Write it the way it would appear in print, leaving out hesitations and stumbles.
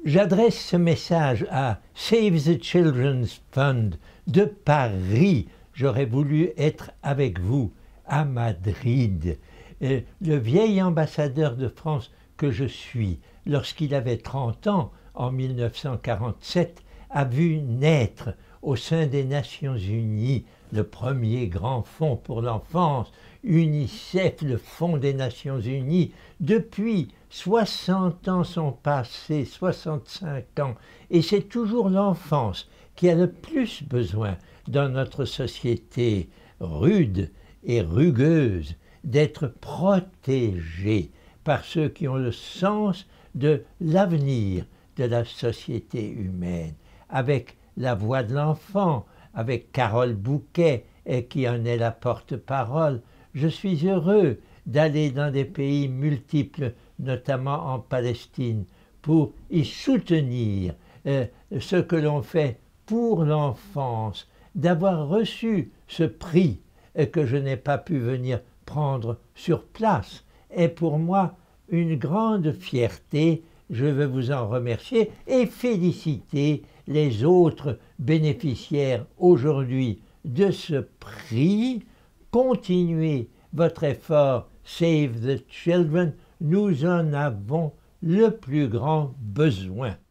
J'adresse ce message à Save the Children's Fund de Paris. J'aurais voulu être avec vous à Madrid. Le vieil ambassadeur de France que je suis, lorsqu'il avait 30 ans, en 1947, a vu naître au sein des Nations Unies le premier grand fonds pour l'enfance, UNICEF, le Fonds des Nations Unies. Depuis, 60 ans sont passés, 65 ans, et c'est toujours l'enfance qui a le plus besoin dans notre société rude et rugueuse d'être protégée par ceux qui ont le sens de l'avenir de la société humaine, avec la voix de l'enfant, avec Carole Bouquet, qui en est la porte-parole. Je suis heureux d'aller dans des pays multiples, notamment en Palestine, pour y soutenir ce que l'on fait pour l'enfance, d'avoir reçu ce prix que je n'ai pas pu venir prendre sur place est pour moi une grande fierté. Je veux vous en remercier et féliciter les autres bénéficiaires aujourd'hui de ce prix. Continuez votre effort Save the Children, nous en avons le plus grand besoin.